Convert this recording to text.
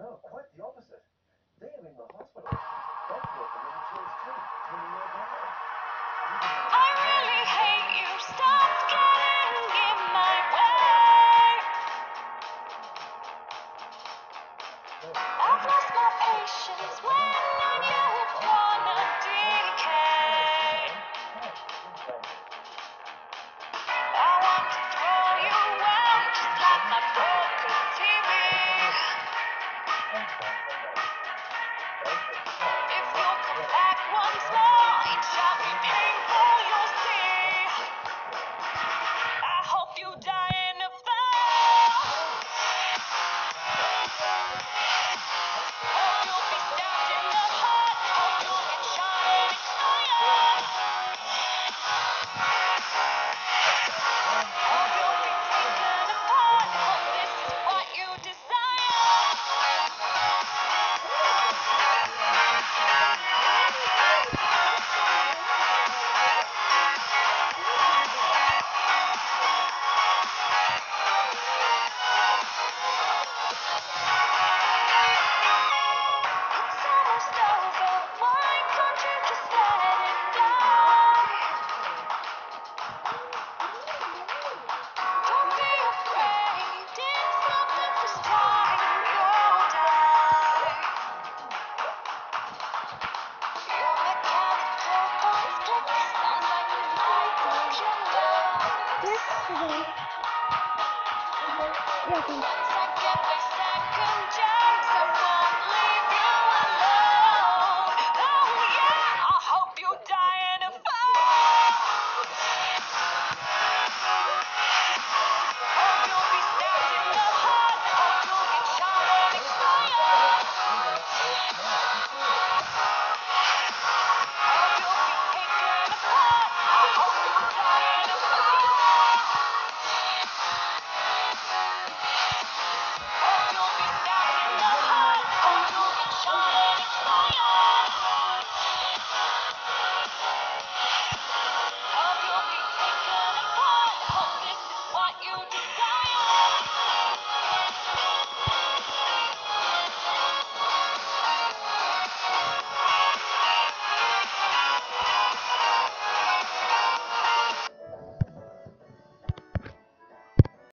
No, quite the opposite. They are in the hospital. They feel a little chills too when you're nearby. I really hate you. Stop getting in my way. I've lost my patience when you wanna decay. I want to throw you out just like my broken TV. If you come back once more, it shall be painful, you'll see. I hope you die in a fire. Hope you'll be stabbed in the heart. Hope you'll get shot and expire. Hope you'll be taken apart. Hope this is what you desire. It's almost over. Why can't you just let it die? Don't be afraid. It's not the first time you'll die. Your mechanical conflict sounds like a nightmare agenda. Yes. Once I get my second chance, I